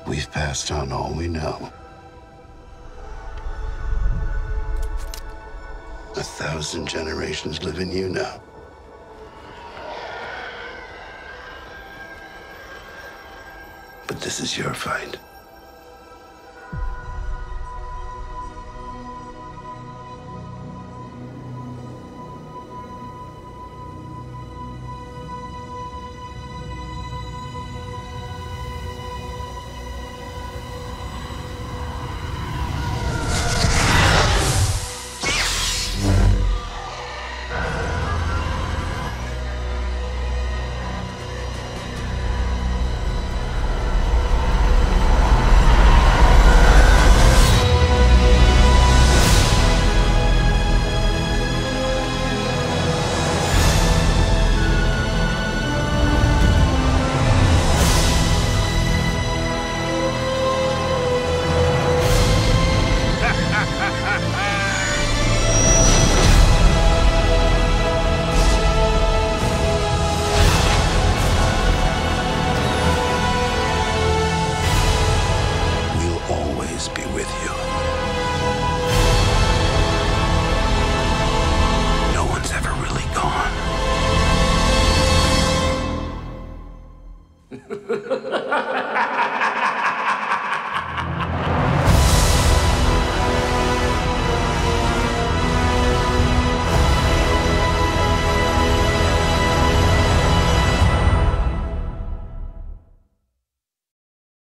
We've passed on all we know. 1,000 generations live in you now. But this is your fight. Be with you. No one's ever really gone.